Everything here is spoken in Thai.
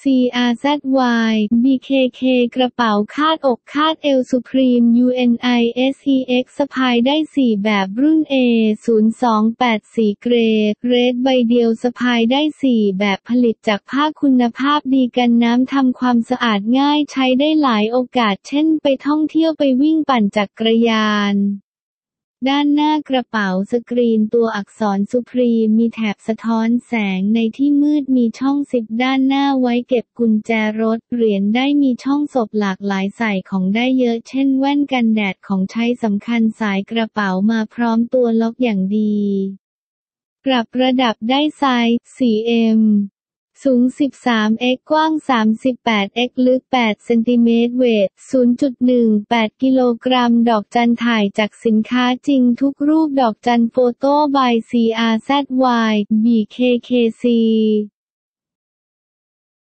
CRZY BKK กระเป๋าคาดอกคาดเอว Supreme UNISEX สะพายได้4แบบรุ่น A0284 เกรดเรดใบเดียวสะพายได้4แบบผลิตจากผ้าคุณภาพดีกันน้ำทำความสะอาดง่ายใช้ได้หลายโอกาสเช่นไปท่องเที่ยวไปวิ่งปั่นจักรยานด้านหน้ากระเป๋าสกรีนตัวอักษรสุพรีมมีแถบสะท้อนแสงในที่มืดมีช่องซิปด้านหน้าไว้เก็บกุญแจรถเหรียญได้มีช่องศพหลากหลายใส่ของได้เยอะเช่นแว่นกันแดดของใช้สำคัญสายกระเป๋ามาพร้อมตัวล็อกอย่างดีปรับระดับได้ไซส์ 4M สูง 13x กว้าง 38x ลึก 8 เซนติเมตรเวท 0.18 กิโลกรัมดอกจันถ่ายจากสินค้าจริงทุกรูปดอกจันโฟโต้ by CRZY BKKC